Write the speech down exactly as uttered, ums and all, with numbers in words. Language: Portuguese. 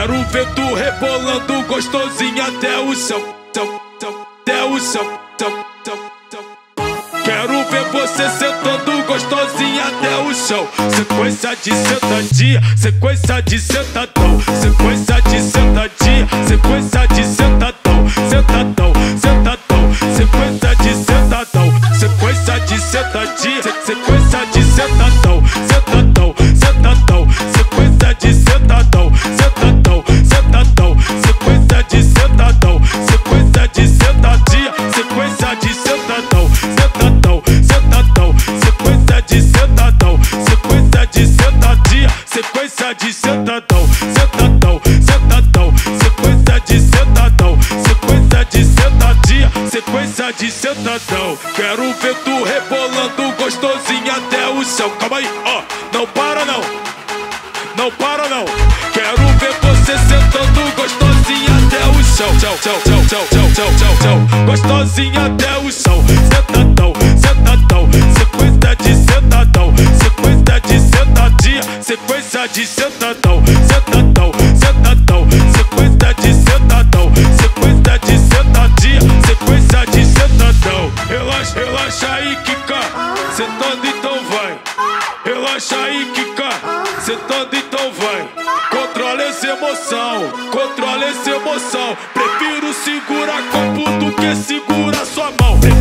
Quero ver tu rebolando gostosinho até o chão, chão, chão, até o chão, chão, chão, chão. Quero ver você sentando gostosinho até o chão. Sequência de sentadinha, sequência de sentadão, sequência de sentadinha, sequência de sentadão, sentadão, sentadão, sequência de sentadão, sequência de sentadinha, sequência de sentadão, sentadão, sentadão, sequência de sentadão, sentadão, sentadão, sequência de sentadão, sequência de sentadinha, sequência de sentadão, sentadão, sentadão, sequência de sentadão, sequência de sentadinha, sequência de sentadão, sentadão, sentadão, sequência de sentadão, sequência de sentadinha, sequência de sentadão. Quero ver tu rebolando gostosinho até o chão. Calma aí, ó, não para não, não para não. Quero ver você sentando gostosinho até o chão. Tchau, tchau, tchau, tchau, tchau, tchau, tchau, tchau. Gostosinho até o chão. Sentadão, sentadão, sequência de sentadão, sequência de sentadinha, sequência de sentadão, sentadão, sentadão, sequência de sentadão, sequência de sentadinha, sequência de sentadão. Relaxa, relaxa aí, Kika, sentando então vai. Relaxa aí, Kika, sentando então vai. Controla essa emoção, controla essa emoção. Prefiro segurar copo do que segurar sua mão.